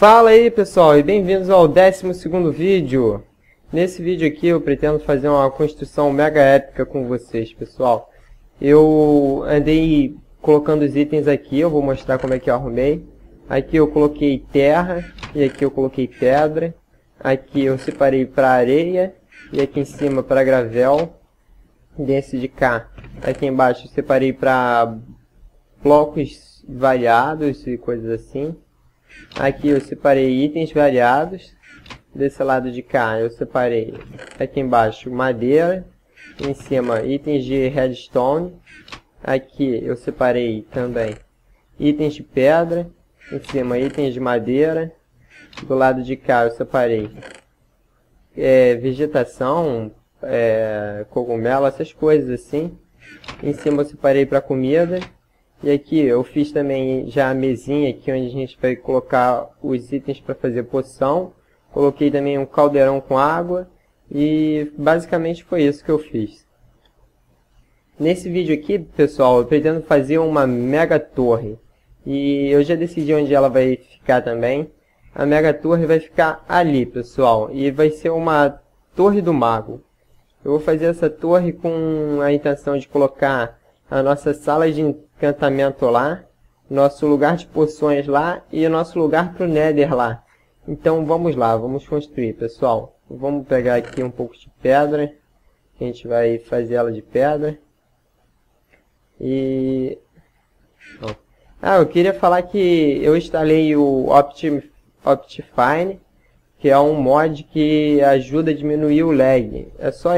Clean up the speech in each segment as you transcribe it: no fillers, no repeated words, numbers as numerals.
Fala aí pessoal e bem-vindos ao 12º vídeo. Nesse vídeo aqui eu pretendo fazer uma construção mega épica com vocês, pessoal. Eu andei colocando os itens aqui, eu vou mostrar como é que eu arrumei. Aqui eu coloquei terra e aqui eu coloquei pedra. Aqui eu separei para areia e aqui em cima para gravel. Desse de cá, aqui embaixo eu separei para blocos variados e coisas assim. Aqui eu separei itens variados. Desse lado de cá eu separei aqui embaixo madeira. Em cima itens de redstone. Aqui eu separei também itens de pedra. Em cima itens de madeira. Do lado de cá eu separei vegetação, cogumelo, essas coisas assim. Em cima eu separei para comida. E aqui eu fiz também já a mesinha aqui onde a gente vai colocar os itens para fazer poção. Coloquei também um caldeirão com água e basicamente foi isso que eu fiz. Nesse vídeo aqui, pessoal, eu pretendo fazer uma mega torre. E eu já decidi onde ela vai ficar também. A mega torre vai ficar ali, pessoal, e vai ser uma torre do mago. Eu vou fazer essa torre com a intenção de colocar a nossa sala de encantamento lá, nosso lugar de poções lá e o nosso lugar para o Nether lá. Então vamos lá, vamos construir, pessoal. Vamos pegar aqui um pouco de pedra, a gente vai fazer ela de pedra. E eu queria falar que eu instalei o Optifine, que é um mod que ajuda a diminuir o lag. É só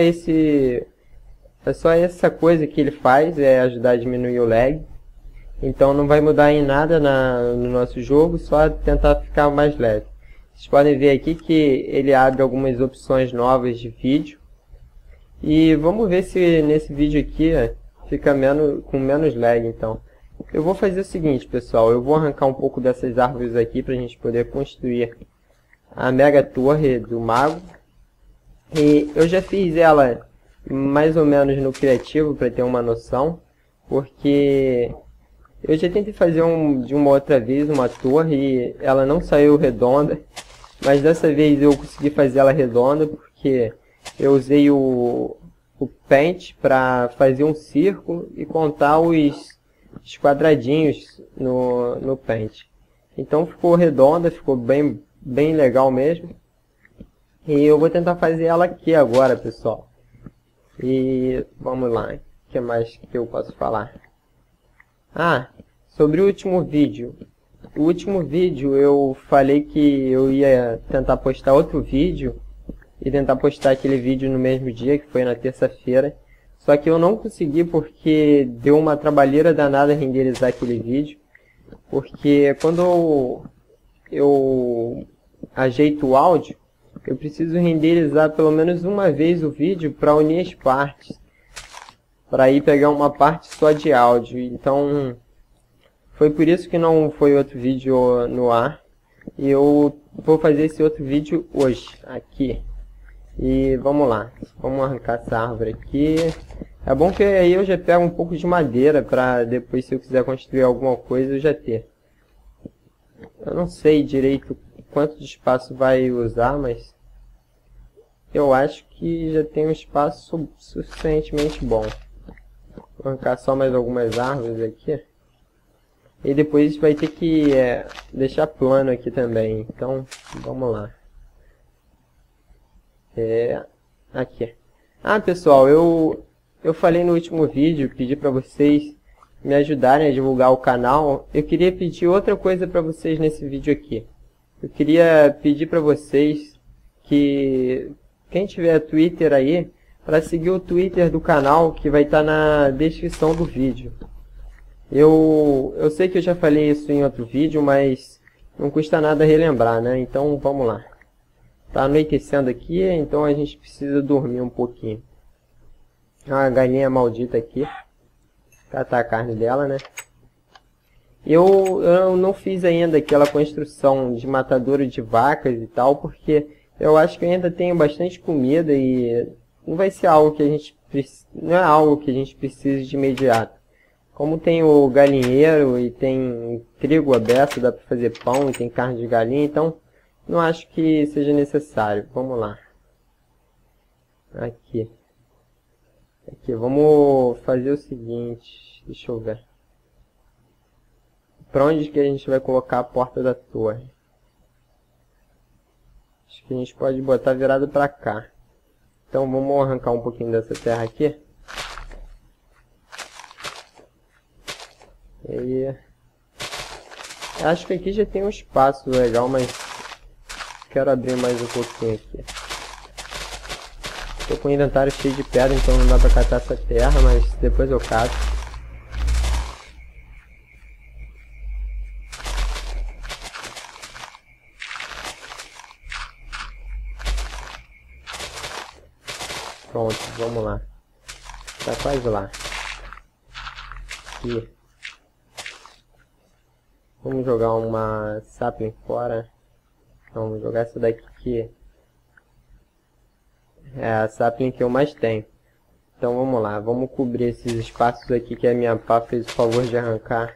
essa coisa que ele faz, ajudar a diminuir o lag. Então não vai mudar em nada no nosso jogo, só tentar ficar mais leve. Vocês podem ver aqui que ele abre algumas opções novas de vídeo. E vamos ver se nesse vídeo aqui fica com menos lag então. Eu vou fazer o seguinte, pessoal, eu vou arrancar um pouco dessas árvores aqui para a gente poder construir a mega torre do mago. E eu já fiz ela mais ou menos no criativo para ter uma noção, porque eu já tentei fazer de uma outra vez uma torre e ela não saiu redonda, mas dessa vez eu consegui fazer ela redonda porque eu usei o Paint para fazer um círculo e contar os quadradinhos no Paint. Então ficou redonda, ficou bem legal mesmo. E eu vou tentar fazer ela aqui agora, pessoal. E vamos lá, o que mais que eu posso falar? Sobre o último vídeo. O último vídeo eu falei que eu ia tentar postar outro vídeo e tentar postar aquele vídeo no mesmo dia, que foi na terça-feira. Só que eu não consegui porque deu uma trabalheira danada renderizar aquele vídeo. Porque quando eu ajeito o áudio, eu preciso renderizar pelo menos uma vez o vídeo para unir as partes. Para ir pegar uma parte só de áudio. Então, foi por isso que não foi outro vídeo no ar. E eu vou fazer esse outro vídeo hoje, aqui. E vamos lá. Vamos arrancar essa árvore aqui. É bom que aí eu já pego um pouco de madeira para depois, se eu quiser construir alguma coisa, eu já ter. Eu não sei direito quanto de espaço vai usar, mas eu acho que já tem um espaço suficientemente bom. Vou arrancar só mais algumas árvores aqui. E depois vai ter que deixar plano aqui também. Então, vamos lá. Aqui. Pessoal, eu falei no último vídeo, pedi para vocês me ajudarem a divulgar o canal. Eu queria pedir outra coisa para vocês nesse vídeo aqui. Eu queria pedir para vocês que quem tiver Twitter aí, para seguir o Twitter do canal, que vai estar na descrição do vídeo. Eu sei que eu já falei isso em outro vídeo, mas não custa nada relembrar, né? Então vamos lá. Tá anoitecendo aqui, então a gente precisa dormir um pouquinho. Uma galinha maldita aqui. Catar a carne dela, né? Eu não fiz ainda aquela construção de matadouro de vacas e tal, porque eu acho que eu ainda tenho bastante comida e não vai ser algo que a gente não é algo que a gente precise de imediato. Como tem o galinheiro e tem trigo aberto, dá para fazer pão e tem carne de galinha, então não acho que seja necessário. Vamos lá. Aqui, vamos fazer o seguinte, deixa eu ver. Para onde que a gente vai colocar a porta da torre? Acho que a gente pode botar virado para cá. Então vamos arrancar um pouquinho dessa terra aqui. E acho que aqui já tem um espaço legal, mas quero abrir mais um pouquinho aqui. Tô com o inventário cheio de pedra, então não dá pra catar essa terra, mas depois eu cato. Pronto, vamos lá. Tá quase lá. Aqui. Vamos jogar uma sapling fora. Vamos jogar essa daqui. É a sapling que eu mais tenho. Então vamos lá, vamos cobrir esses espaços aqui que a minha pá fez o favor de arrancar.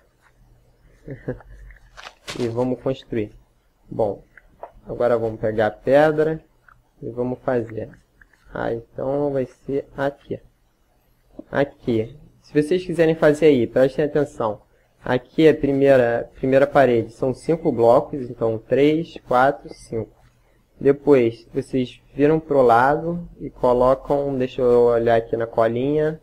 E vamos construir. Bom, agora vamos pegar a pedra e vamos fazer. Então vai ser aqui. Aqui. Se vocês quiserem fazer aí, prestem atenção. Aqui é a primeira parede, são 5 blocos, então 3, 4, 5. Depois, vocês viram pro lado e colocam, deixa eu olhar aqui na colinha.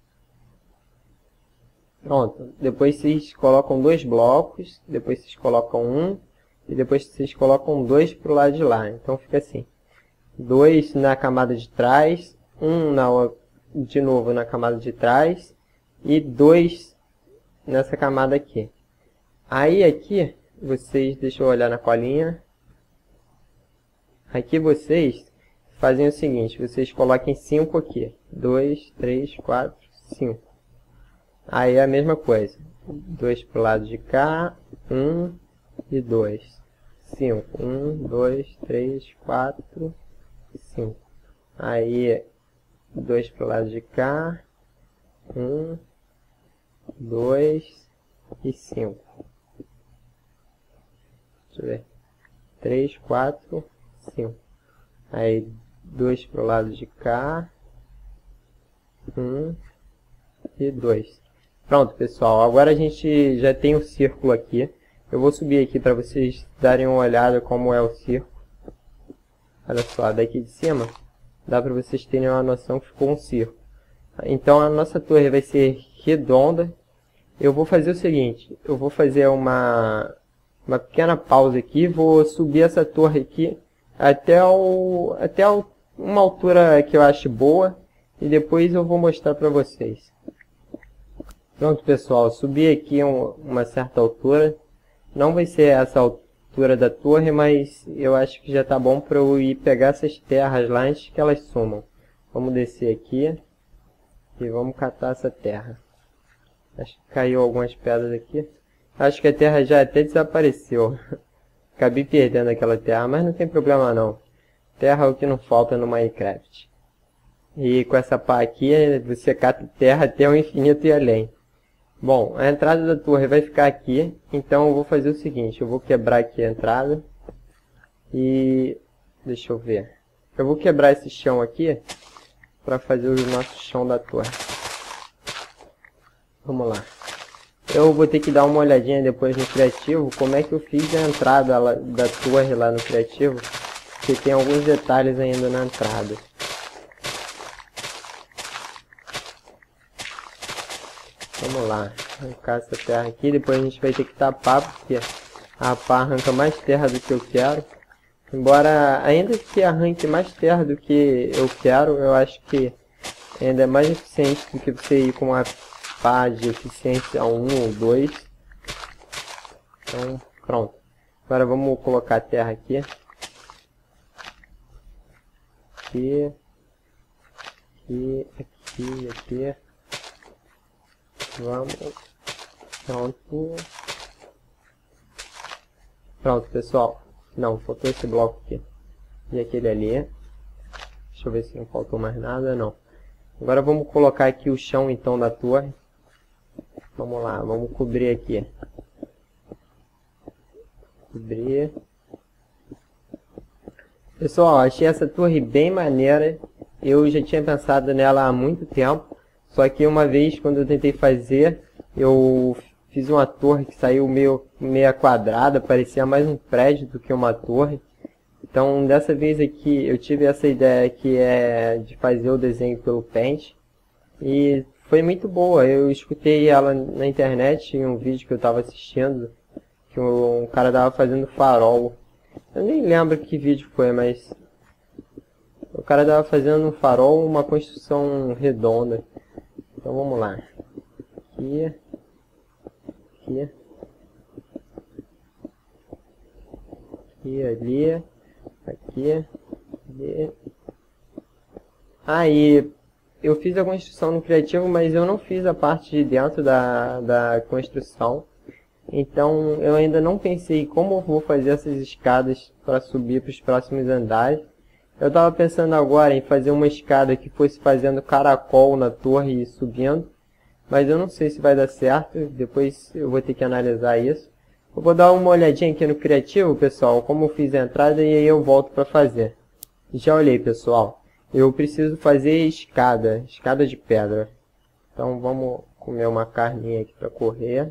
Pronto, depois vocês colocam 2 blocos, depois vocês colocam 1, e depois vocês colocam 2 pro lado de lá. Então fica assim, 2 na camada de trás, 1 de novo na camada de trás, e 2 nessa camada aqui. Aí aqui, vocês, deixa eu olhar na colinha. Aqui vocês fazem o seguinte, vocês coloquem 5 aqui. 2, 3, 4, 5. Aí é a mesma coisa. 2 pro lado de cá, 1 e 2. 5. 1, 2, 3, 4, 5. Aí 2 pro lado de cá, 1, 2 e 5. Deixa eu ver. 3, 4, 5. Aí 2 pro lado de cá, 1 e 2. Pronto, pessoal. Agora a gente já tem o círculo aqui. Eu vou subir aqui para vocês darem uma olhada como é o círculo. Olha só, daqui de cima dá para vocês terem uma noção que ficou um círculo. Então a nossa torre vai ser redonda. Eu vou fazer o seguinte, eu vou fazer uma pequena pausa aqui, vou subir essa torre aqui até uma altura que eu acho boa e depois eu vou mostrar para vocês. Pronto, pessoal, subi aqui uma certa altura. Não vai ser essa altura da torre, mas eu acho que já está bom para eu ir pegar essas terras lá antes que elas sumam. Vamos descer aqui e vamos catar essa terra. Acho que caiu algumas pedras aqui. Acho que a terra já até desapareceu. Acabei perdendo aquela terra, mas não tem problema não. Terra é o que não falta no Minecraft. E com essa pá aqui, você cata terra até o infinito e além. Bom, a entrada da torre vai ficar aqui. Então eu vou fazer o seguinte, eu vou quebrar aqui a entrada. E deixa eu ver. Eu vou quebrar esse chão aqui para fazer o nosso chão da torre. Vamos lá. Eu vou ter que dar uma olhadinha depois no criativo, como é que eu fiz a entrada da torre lá no criativo, porque tem alguns detalhes ainda na entrada. Vamos lá, arrancar essa terra aqui, depois a gente vai ter que tapar, porque a pá arranca mais terra do que eu quero. Embora, ainda que arranque mais terra do que eu quero, eu acho que ainda é mais eficiente do que você ir com uma pá de eficiência 1 ou 2. Então, pronto. Agora vamos colocar a terra aqui. Aqui. Aqui, aqui, aqui. Vamos. Pronto. Pronto, pessoal. Não, faltou esse bloco aqui. E aquele ali. Deixa eu ver se não faltou mais nada. Não. Agora vamos colocar aqui o chão então da torre. Vamos lá, vamos cobrir aqui. Cobrir. Pessoal, achei essa torre bem maneira. Eu já tinha pensado nela há muito tempo. Só que uma vez, quando eu tentei fazer, eu fiz uma torre que saiu meia quadrada. Parecia mais um prédio do que uma torre. Então, dessa vez aqui, eu tive essa ideia que é de fazer o desenho pelo Paint. E foi muito boa. Eu escutei ela na internet, em um vídeo que eu estava assistindo, que um cara estava fazendo farol. Eu nem lembro que vídeo foi, mas o cara estava fazendo um farol, uma construção redonda. Então vamos lá. Aqui. Aqui. Aqui, ali. Aqui. Ali. Aí, eu fiz a construção no Criativo, mas eu não fiz a parte de dentro da construção. Então, eu ainda não pensei como eu vou fazer essas escadas para subir para os próximos andares. Eu estava pensando agora em fazer uma escada que fosse fazendo caracol na torre e subindo. Mas eu não sei se vai dar certo, depois eu vou ter que analisar isso. Eu vou dar uma olhadinha aqui no Criativo, pessoal, como eu fiz a entrada e aí eu volto para fazer. Já olhei, pessoal. Eu preciso fazer escada de pedra. Então vamos comer uma carninha aqui para correr.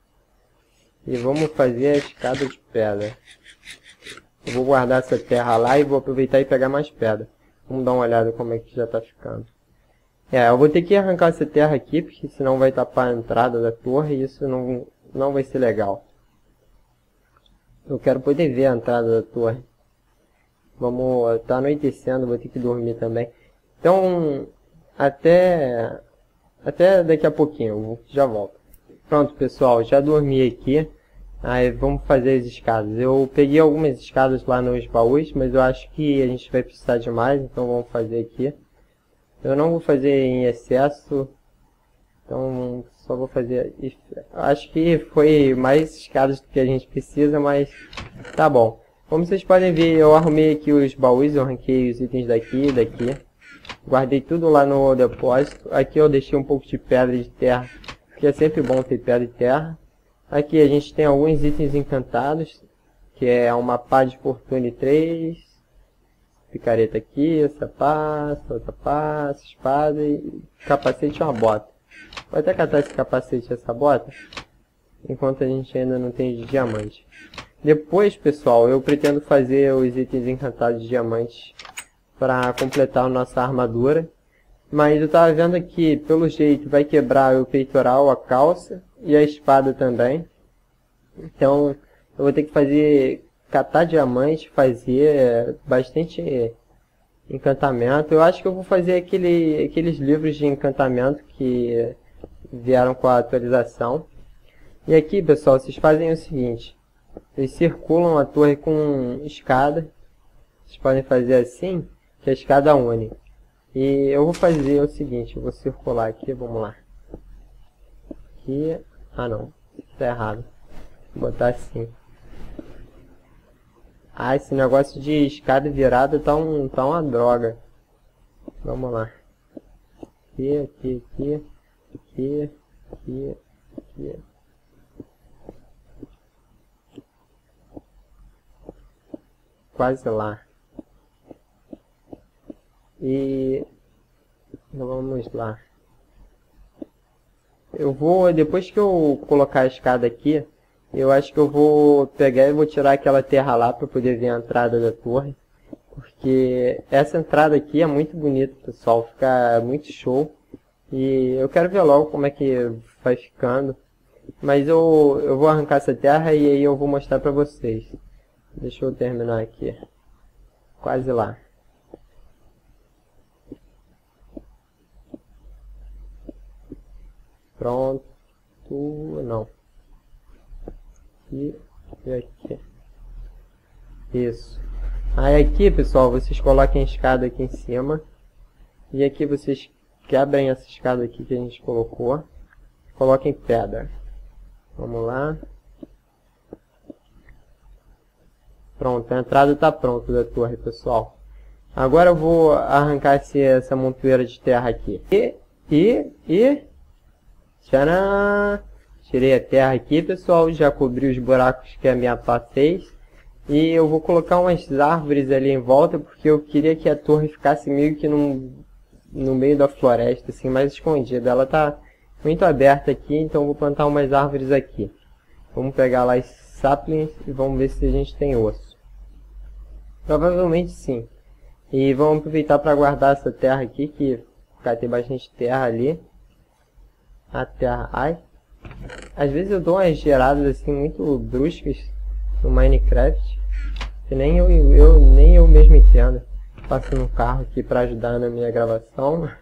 E vamos fazer a escada de pedra. Eu vou guardar essa terra lá e vou aproveitar e pegar mais pedra. Vamos dar uma olhada como é que já está ficando. Eu vou ter que arrancar essa terra aqui, porque senão vai tapar a entrada da torre e isso não vai ser legal. Eu quero poder ver a entrada da torre. Vamos, tá anoitecendo, vou ter que dormir também. Então, até daqui a pouquinho, já volto. Pronto, pessoal, já dormi aqui. Aí vamos fazer as escadas. Eu peguei algumas escadas lá nos baús, mas eu acho que a gente vai precisar de mais, então vamos fazer aqui. Eu não vou fazer em excesso, então só vou fazer... Acho que foi mais escadas do que a gente precisa, mas tá bom. Como vocês podem ver, eu arrumei aqui os baús, eu arranquei os itens daqui e daqui. Guardei tudo lá no depósito. Aqui eu deixei um pouco de pedra de terra, porque é sempre bom ter pedra de terra. Aqui a gente tem alguns itens encantados, que é uma pá de fortune 3, picareta aqui, essa pá, outra pá, essa espada e capacete e uma bota. Vou até catar esse capacete e essa bota, enquanto a gente ainda não tem de diamante. Depois, pessoal, eu pretendo fazer os itens encantados de diamantes para completar a nossa armadura. Mas eu estava vendo aqui, pelo jeito, vai quebrar o peitoral, a calça e a espada também. Então, eu vou ter que catar diamante, fazer bastante encantamento. Eu acho que eu vou fazer aqueles livros de encantamento que vieram com a atualização. E aqui, pessoal, vocês fazem o seguinte. Vocês circulam a torre com escada. Vocês podem fazer assim, que a escada une. E eu vou fazer o seguinte, eu vou circular aqui, vamos lá. Aqui, ah não, tá errado. Vou botar assim. Ah, esse negócio de escada virada tá uma droga. Vamos lá. Aqui, aqui, aqui, aqui, aqui, aqui. Quase lá. E vamos lá. Eu vou, depois que eu colocar a escada aqui, eu acho que eu vou pegar e vou tirar aquela terra lá para poder ver a entrada da torre. Porque essa entrada aqui é muito bonita, pessoal, fica muito show. E eu quero ver logo como é que vai ficando. Mas eu vou arrancar essa terra e aí eu vou mostrar para vocês. Deixa eu terminar aqui. Quase lá. Pronto. Não. E aqui. Isso. Aí aqui, pessoal, vocês coloquem a escada aqui em cima. E aqui vocês quebrem essa escada aqui que a gente colocou. Coloquem pedra. Vamos lá. Pronto, a entrada está pronta da torre, pessoal. Agora eu vou arrancar essa montoeira de terra aqui. Tcharam! Tirei a terra aqui, pessoal. Já cobri os buracos que a minha pá fez. E eu vou colocar umas árvores ali em volta, porque eu queria que a torre ficasse meio que no meio da floresta, assim, mais escondida. Ela tá muito aberta aqui, então eu vou plantar umas árvores aqui. Vamos pegar lá os saplings e vamos ver se a gente tem osso. Provavelmente sim. E vamos aproveitar para guardar essa terra aqui, que tem bastante terra ali. A terra... Ai! Às vezes eu dou umas geradas assim muito bruscas no Minecraft, que nem eu mesmo entendo. Passo no carro aqui para ajudar na minha gravação.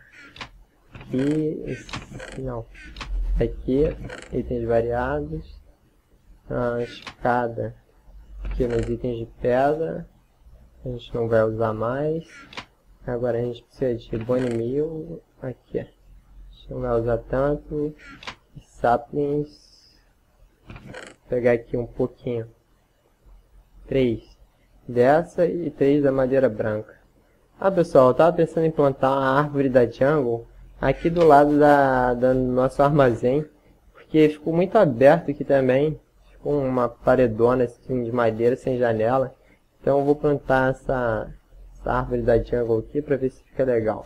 E... não. Aqui, itens variados. A escada aqui nos itens de pedra. A gente não vai usar mais. Agora a gente precisa de bone meal. Aqui. A gente não vai usar tanto. Saplings. Vou pegar aqui um pouquinho. 3 dessa e 3 da madeira branca. Ah, pessoal, eu tava pensando em plantar uma árvore da jungle aqui do lado do nosso armazém, porque ficou muito aberto aqui também. Ficou uma paredona assim de madeira sem janela. Então eu vou plantar essa árvore da jungle aqui para ver se fica legal.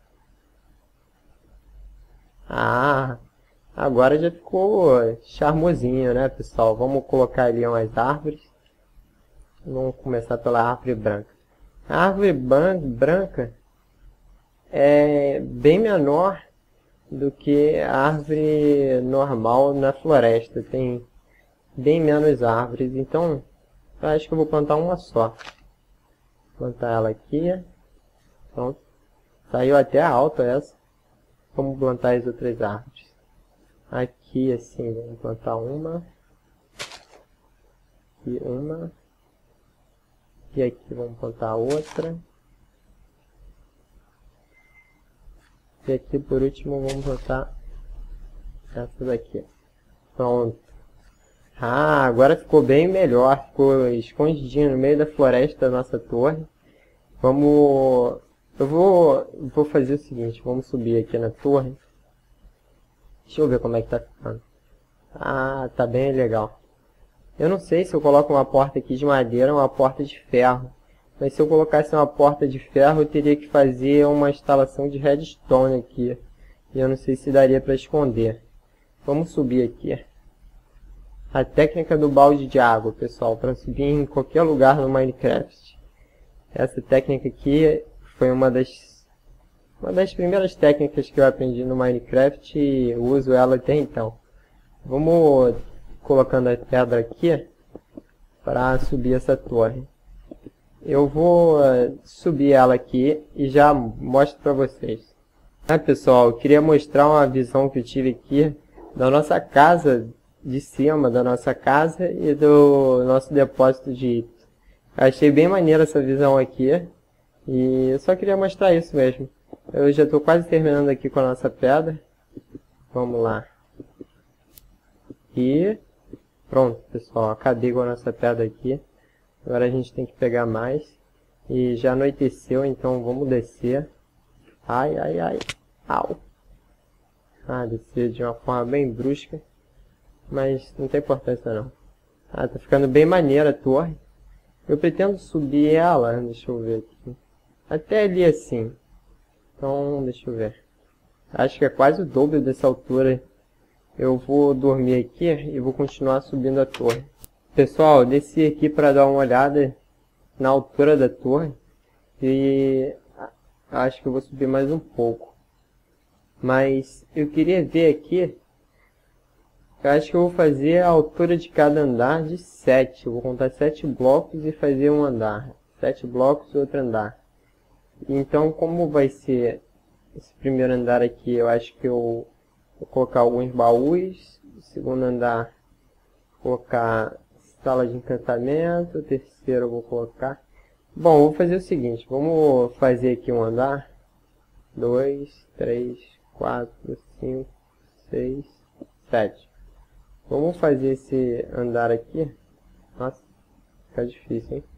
Ah, agora já ficou charmosinho, né, pessoal? Vamos colocar ali umas árvores. Vamos começar pela árvore branca. A árvore branca é bem menor do que a árvore normal na floresta. Tem bem menos árvores, então eu acho que eu vou plantar uma só. Vou plantar ela aqui. Pronto. Saiu até alta essa. Vamos plantar as outras árvores. Aqui assim, vamos plantar uma. E uma. E aqui vamos plantar outra. E aqui por último vamos plantar essa daqui. Pronto. Ah, agora ficou bem melhor. Ficou escondidinho no meio da floresta da nossa torre. Vamos... Eu vou fazer o seguinte. Vamos subir aqui na torre. Deixa eu ver como é que tá ficando. Ah, tá bem legal. Eu não sei se eu coloco uma porta aqui de madeira ou uma porta de ferro. Mas se eu colocasse uma porta de ferro, eu teria que fazer uma instalação de redstone aqui. E eu não sei se daria para esconder. Vamos subir aqui. A técnica do balde de água, pessoal, para subir em qualquer lugar no Minecraft. Essa técnica aqui foi uma das primeiras técnicas que eu aprendi no Minecraft e uso ela até então. Vamos colocando a pedra aqui para subir essa torre. Eu vou subir ela aqui e já mostro para vocês. Pessoal, eu queria mostrar uma visão que eu tive aqui da nossa casa, de cima da nossa casa e do nosso depósito de itens. Achei bem maneira essa visão aqui e eu só queria mostrar isso mesmo. Eu já estou quase terminando aqui com a nossa pedra. Vamos lá. E pronto, pessoal, acabei com a nossa pedra aqui. Agora a gente tem que pegar mais. E já anoiteceu, então vamos descer. Ai, ai, ai. Au. Ah, descer de uma forma bem brusca. Mas não tem importância não. Ah, tá ficando bem maneira a torre. Eu pretendo subir ela, deixa eu ver aqui. Até ali assim. Então, deixa eu ver. Acho que é quase o dobro dessa altura. Eu vou dormir aqui e vou continuar subindo a torre. Pessoal, eu desci aqui para dar uma olhada na altura da torre. E acho que eu vou subir mais um pouco. Mas eu queria ver aqui. Eu acho que eu vou fazer a altura de cada andar de 7. Eu vou contar 7 blocos e fazer um andar. 7 blocos e outro andar. Então, como vai ser esse primeiro andar aqui, eu acho que eu vou colocar alguns baús. O segundo andar, vou colocar sala de encantamento. O terceiro eu vou colocar... Bom, vou fazer o seguinte. Vamos fazer aqui um andar. 2, 3, 4, 5, 6, 7. Vamos fazer esse andar aqui. Nossa, fica difícil, hein?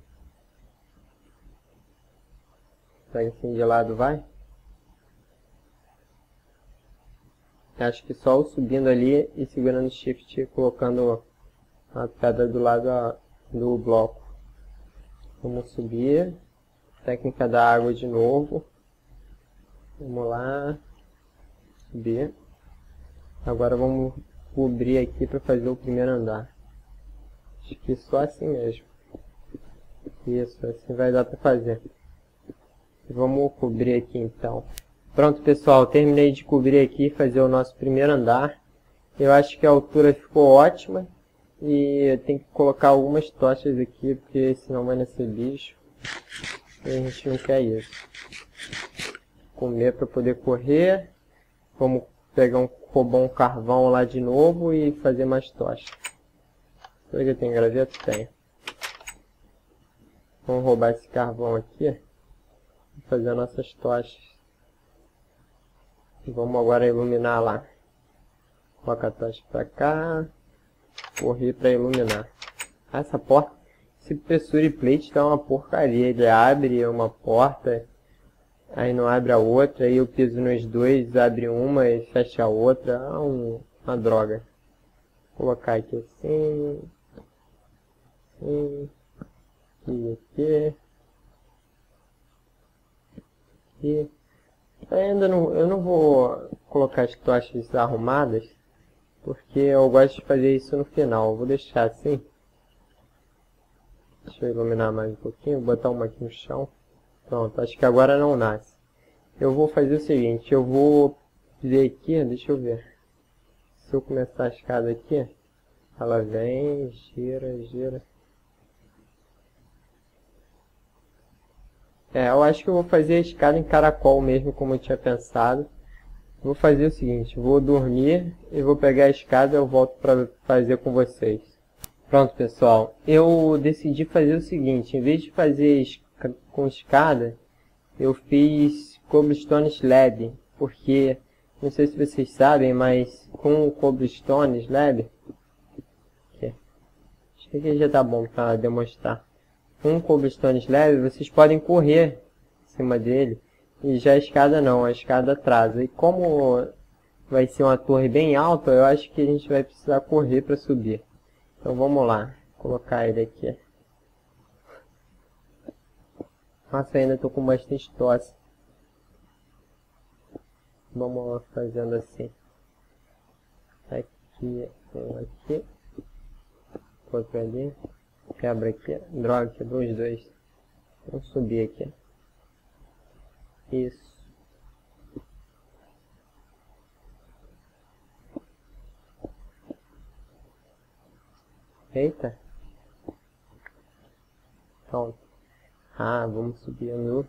Pega assim de lado, vai. Acho que só subindo ali e segurando o Shift e colocando a pedra do lado do bloco. Vamos subir. Técnica da água de novo. Vamos lá. Subir. Agora vamos cobrir aqui para fazer o primeiro andar. Acho que só assim mesmo. Isso, assim vai dar para fazer. Vamos cobrir aqui então. Pronto, pessoal, terminei de cobrir aqui e fazer o nosso primeiro andar. Eu acho que a altura ficou ótima. E eu tenho que colocar algumas tochas aqui, porque senão vai nascer bicho. E a gente não quer isso. Comer para poder correr. Vamos pegar roubar um carvão lá de novo e fazer mais tochas. Será que eu tenho graveto? Tenho. Vamos roubar esse carvão aqui. E fazer nossas tochas. Vamos agora iluminar lá. Coloca a tocha pra cá. Correr para iluminar. Essa porta, esse pressure plate tá uma porcaria. Ele abre uma porta, aí não abre a outra, aí eu piso nos dois, abre uma e fecha a outra. É uma droga. Vou colocar aqui assim. Assim. E aqui. Aqui. Eu não vou colocar as tochas arrumadas, porque eu gosto de fazer isso no final. Eu vou deixar assim. Deixa eu iluminar mais um pouquinho. Vou botar uma aqui no chão. Pronto, acho que agora não nasce. Eu vou fazer o seguinte. Eu vou ver aqui, deixa eu ver. Se eu começar a escada aqui, ela vem, gira, gira. Eu acho que eu vou fazer a escada em caracol mesmo, como eu tinha pensado. Vou fazer o seguinte, vou dormir e vou pegar a escada e eu volto para fazer com vocês. Pronto, pessoal. Eu decidi fazer o seguinte, em vez de fazer com escada, eu fiz cobblestone slab, porque, não sei se vocês sabem, mas com o cobblestone slab, acho que já tá bom para demonstrar. Com o cobblestone slab, vocês podem correr em cima dele. E já a escada não, a escada atrasa. E como vai ser uma torre bem alta, eu acho que a gente vai precisar correr para subir. Então vamos lá, vou colocar ele aqui. Nossa, ainda estou com bastante tosse. Vamos lá fazendo assim. Aqui, aqui. Outro ali. Quebra aqui. Droga, quebrou os dois. Vamos subir aqui. Isso. Eita. Pronto. Vamos subindo.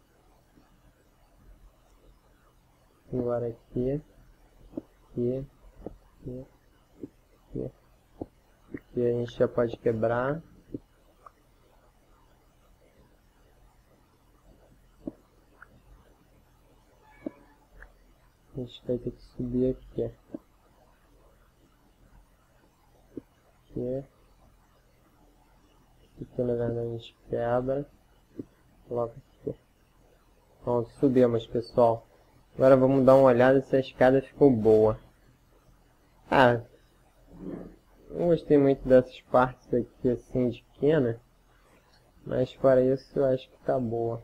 Agora aqui. Aqui. Aqui. Aqui. Aqui a gente já pode quebrar. A gente vai ter que subir aqui. Aqui. Aqui na verdade a gente quebra. Coloca aqui. Pronto, subimos, pessoal. Agora vamos dar uma olhada se a escada ficou boa. Não gostei muito dessas partes aqui assim de pequena. Mas fora isso eu acho que tá boa.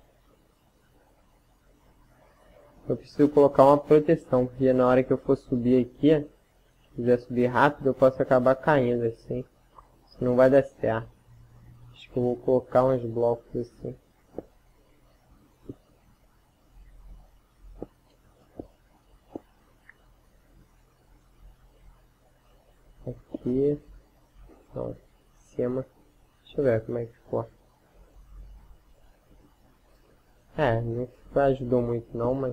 Eu preciso colocar uma proteção, porque na hora que eu for subir aqui, se quiser subir rápido, eu posso acabar caindo assim. Isso não vai dar certo. Acho que eu vou colocar uns blocos assim. Aqui. Não, em cima. Deixa eu ver como é que ficou. Não ajudou muito não, mas...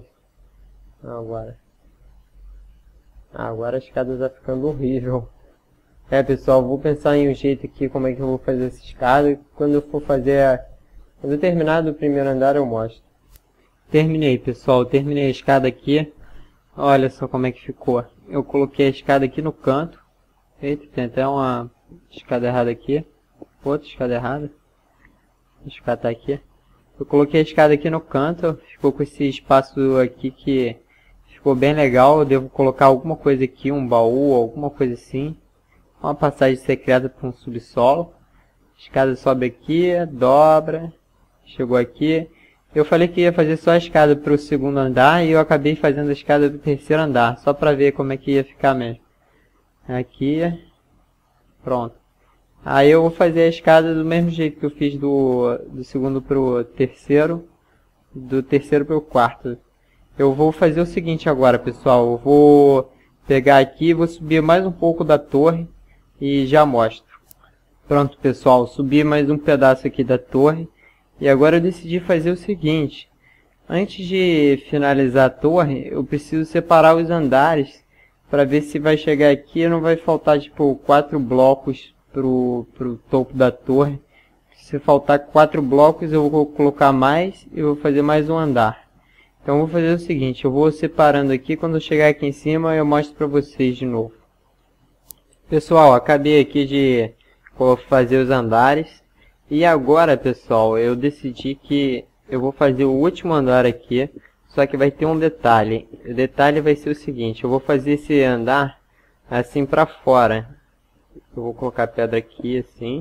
Agora a escada está ficando horrível. Pessoal, vou pensar em um jeito aqui, como é que eu vou fazer essa escada. Quando eu for fazer... Quando eu terminar do primeiro andar, eu mostro. Terminei, pessoal. Terminei a escada aqui. Olha só como é que ficou. Eu coloquei a escada aqui no canto. Eita, tem até uma escada errada aqui. Outra escada errada. Deixa eu catar aqui. Eu coloquei a escada aqui no canto. Ficou com esse espaço aqui que... ficou bem legal. Eu devo colocar alguma coisa aqui, um baú, alguma coisa assim. Uma passagem secreta para um subsolo. A escada sobe aqui, dobra, chegou aqui. Eu falei que ia fazer só a escada para o segundo andar e eu acabei fazendo a escada para o terceiro andar, só para ver como é que ia ficar mesmo. Aqui, pronto. Aí eu vou fazer a escada do mesmo jeito que eu fiz do segundo para o terceiro, do terceiro para o quarto. Eu vou fazer o seguinte agora, pessoal. Eu vou pegar aqui, vou subir mais um pouco da torre e já mostro. Pronto, pessoal, subi mais um pedaço aqui da torre. E agora eu decidi fazer o seguinte. Antes de finalizar a torre, eu preciso separar os andares para ver se vai chegar aqui e não vai faltar tipo 4 blocos pro topo da torre. Se faltar 4 blocos, eu vou colocar mais e vou fazer mais um andar. Então eu vou fazer o seguinte, eu vou separando aqui, quando eu chegar aqui em cima eu mostro para vocês de novo. Pessoal, acabei aqui de fazer os andares. E agora, pessoal, eu decidi que eu vou fazer o último andar aqui. Só que vai ter um detalhe. O detalhe vai ser o seguinte, eu vou fazer esse andar assim para fora. Eu vou colocar pedra aqui assim.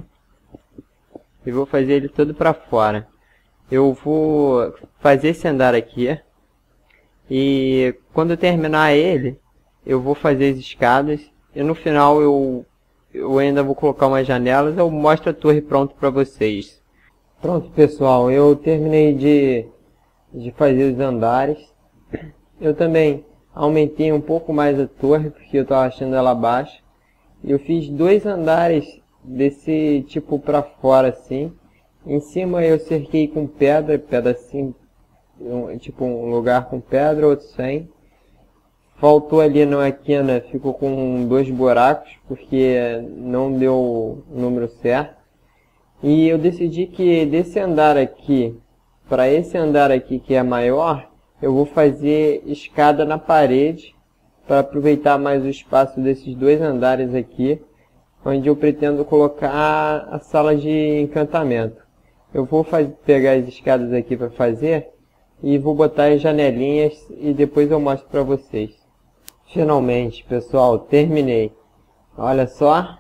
E vou fazer ele todo para fora. Eu vou fazer esse andar aqui. E quando eu terminar ele, eu vou fazer as escadas. E no final eu ainda vou colocar umas janelas, eu mostro a torre pronto para vocês. Pronto, pessoal, eu terminei de fazer os andares. Eu também aumentei um pouco mais a torre, porque eu estava achando ela baixa. E eu fiz 2 andares desse tipo para fora assim. Em cima eu cerquei com pedra assim, tipo um lugar com pedra, outro sem. Faltou ali na quina, ficou com 2 buracos, porque não deu o número certo. E eu decidi que desse andar aqui, para esse andar aqui que é maior, eu vou fazer escada na parede, para aproveitar mais o espaço desses 2 andares aqui, onde eu pretendo colocar a sala de encantamento. Eu vou pegar as escadas aqui para fazer, e vou botar as janelinhas, e depois eu mostro para vocês. Finalmente, pessoal, terminei. Olha só.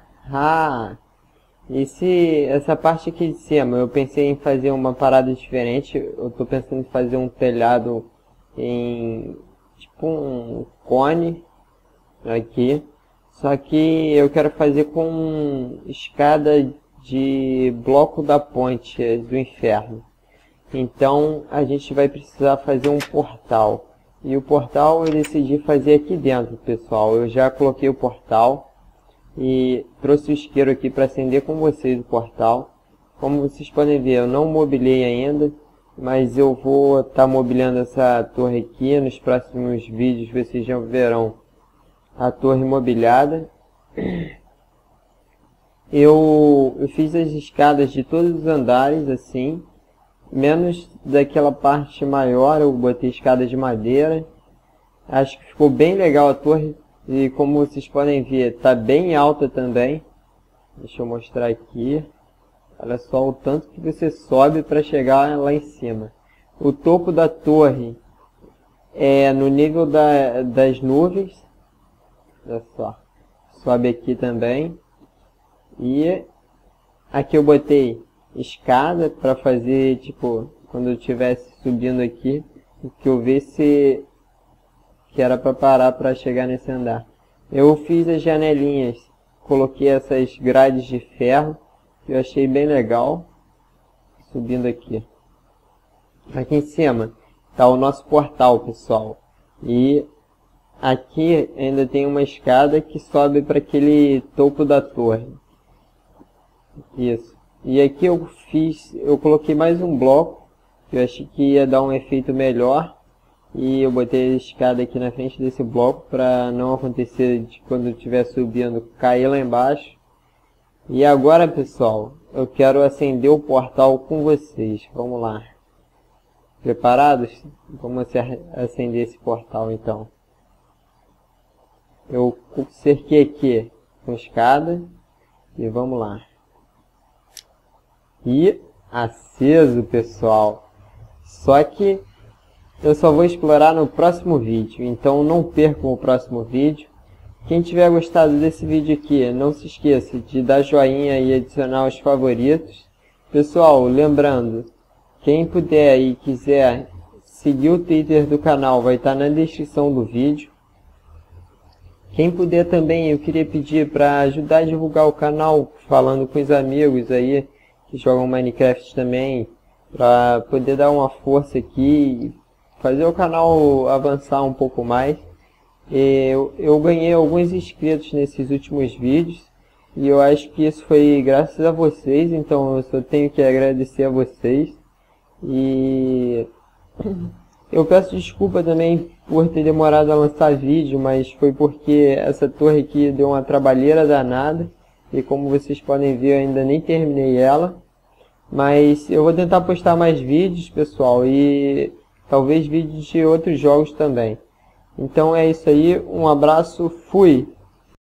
Essa parte aqui de cima, eu pensei em fazer uma parada diferente. Eu tô pensando em fazer um telhado em tipo um cone aqui. Só que eu quero fazer com escada de bloco da ponte do inferno. Então a gente vai precisar fazer um portal. E o portal eu decidi fazer aqui dentro, pessoal. Eu já coloquei o portal e trouxe o isqueiro aqui para acender com vocês o portal. Como vocês podem ver, eu não mobilei ainda, mas eu vou estar mobiliando essa torre aqui. Nos próximos vídeos vocês já verão a torre mobiliada. Eu fiz as escadas de todos os andares assim. Menos daquela parte maior, eu botei escada de madeira. Acho que ficou bem legal a torre. E como vocês podem ver, está bem alta também. Deixa eu mostrar aqui. Olha só o tanto que você sobe para chegar lá em cima. O topo da torre é no nível das nuvens. Olha só. Sobe aqui também. E aqui eu botei escada para fazer, tipo, quando eu estivesse subindo aqui, que eu visse que era para parar para chegar nesse andar. Eu fiz as janelinhas, coloquei essas grades de ferro, que eu achei bem legal, subindo aqui. Aqui em cima está o nosso portal, pessoal. E aqui ainda tem uma escada que sobe para aquele topo da torre. Isso. E aqui eu coloquei mais um bloco, que eu achei que ia dar um efeito melhor. E eu botei a escada aqui na frente desse bloco, para não acontecer de quando eu estiver subindo, cair lá embaixo. E agora, pessoal, eu quero acender o portal com vocês. Vamos lá. Preparados? Vamos acender esse portal então. Eu cerquei aqui com escada. E vamos lá. E aceso, pessoal. Só que eu só vou explorar no próximo vídeo, então não percam o próximo vídeo. Quem tiver gostado desse vídeo aqui, não se esqueça de dar joinha e adicionar os favoritos. Pessoal, lembrando, quem puder e quiser seguir o Twitter do canal vai estar na descrição do vídeo. Quem puder também, eu queria pedir para ajudar a divulgar o canal, falando com os amigos aí que jogam Minecraft também, para poder dar uma força aqui e fazer o canal avançar um pouco mais. Eu ganhei alguns inscritos nesses últimos vídeos e eu acho que isso foi graças a vocês, então eu só tenho que agradecer a vocês. E eu peço desculpa também por ter demorado a lançar vídeo, mas foi porque essa torre aqui deu uma trabalheira danada e como vocês podem ver eu ainda nem terminei ela. Mas eu vou tentar postar mais vídeos, pessoal, e talvez vídeos de outros jogos também. Então é isso aí, um abraço, fui!